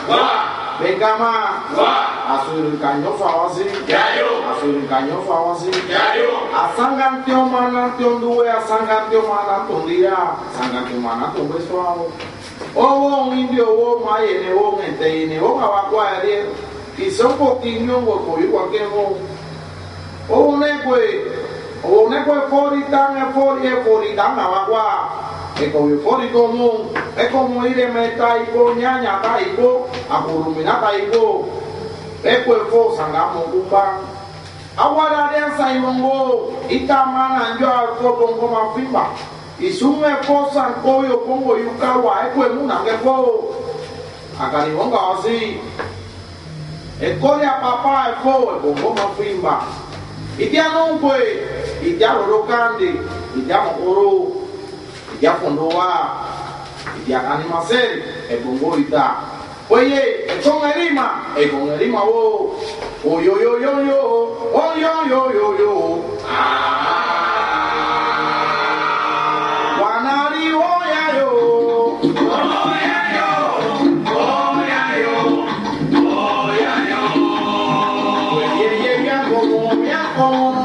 Venga más. Azul el caño fawasi. Azul el caño fawasi. Asangantio manantio due, asangantio manantio dia, asangantio manantio besuao. O un indio o maene o ente o abakua ere. Y son poquinho o coyo cualquier o negwe foritan abakua. Es como ir de meta y ñaña taipo, a curumina taipo, eco sangamo kumba. Awara de saibongo, itamana yo al copo como fimba. Y sume cosa coyo pongo yukawa, eco muna que fo. Acaribonga así. Escoria papá fo, como fimba. Y ya no pues, y ya lo candi, y ya oro. Ya fondoa y ya animacer el bongoita. Oye, con erima wo. Oh yo. Wanari oya yo. Oye, ya como.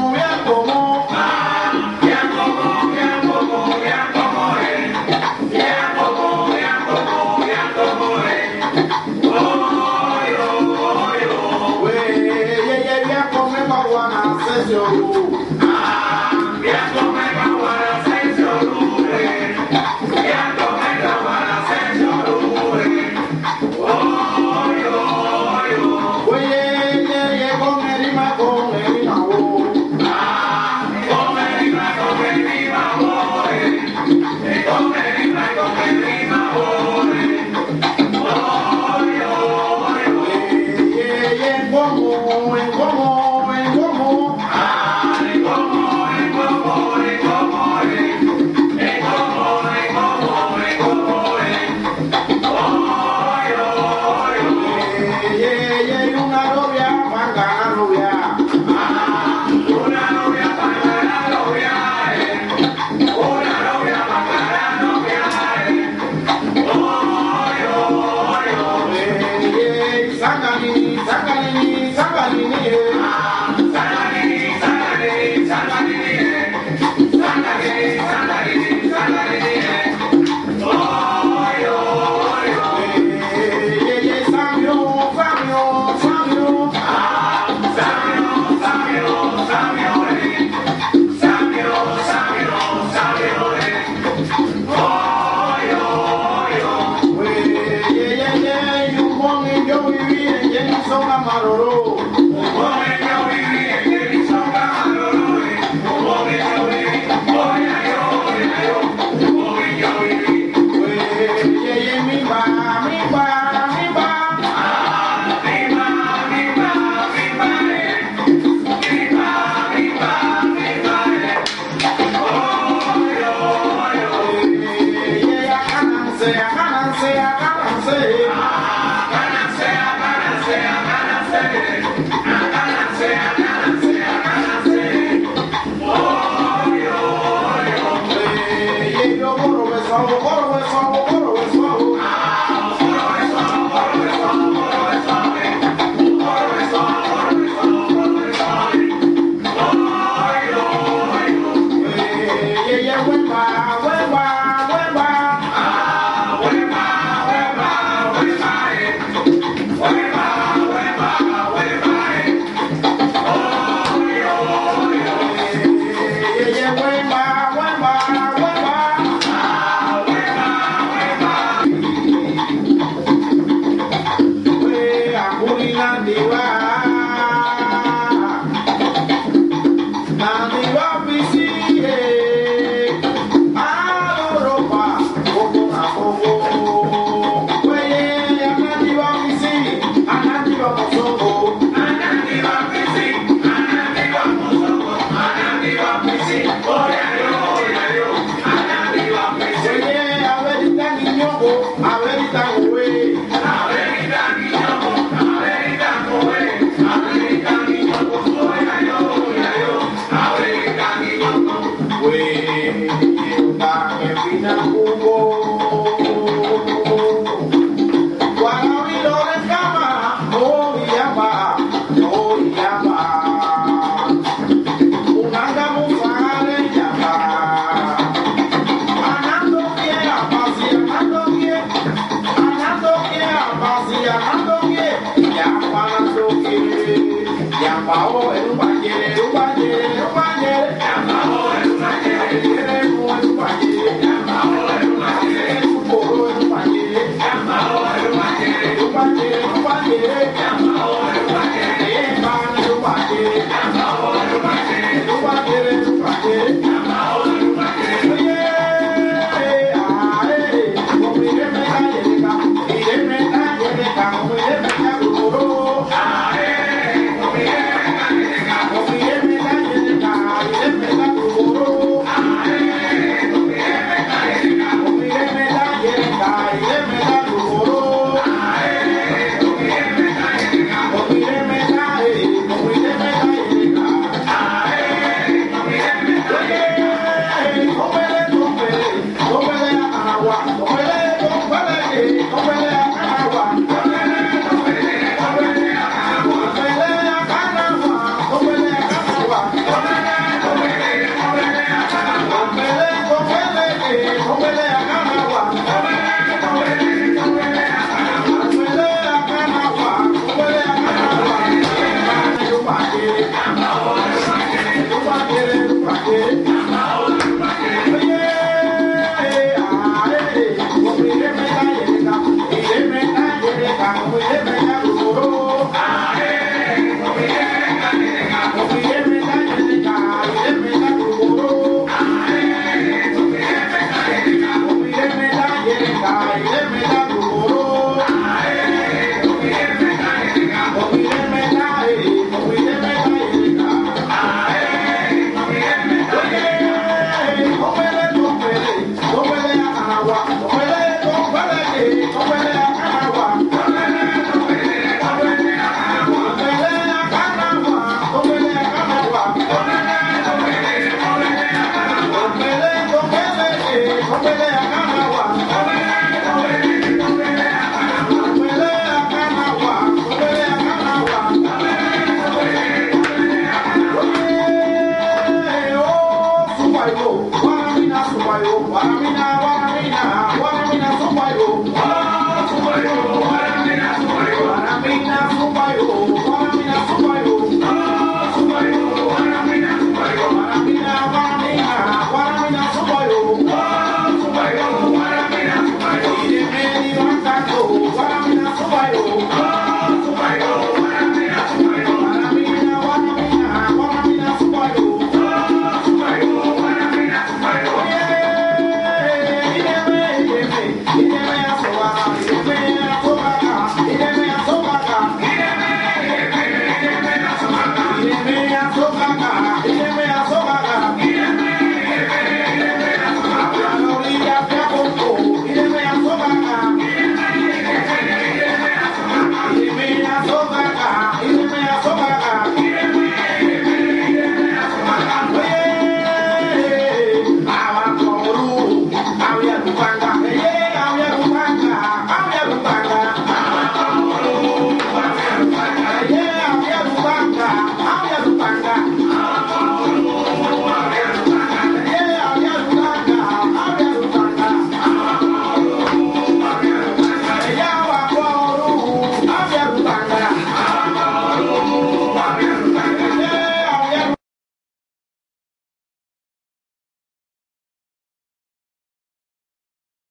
Para mí